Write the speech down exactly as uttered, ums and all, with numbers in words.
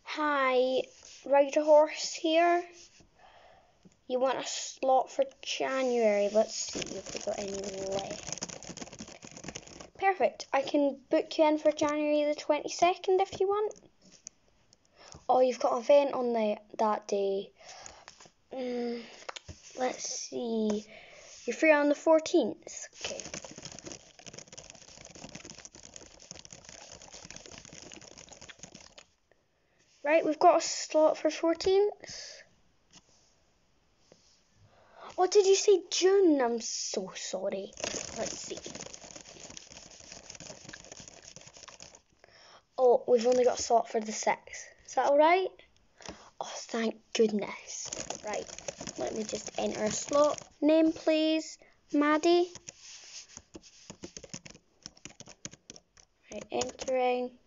Hi, Rider Horse here. You want a slot for January? Let's see if we've got any left. Perfect. I can book you in for January the twenty-second if you want. Oh, you've got an event on the, that day. Mm, let's see. You're free on the fourteenth. Okay. Right, we've got a slot for fourteenth. What did you say, June? I'm so sorry. Let's see. Oh, we've only got a slot for the sixth. Is that alright? Oh, thank goodness. Right, let me just enter a slot. Name, please. Maddie. Right, entering.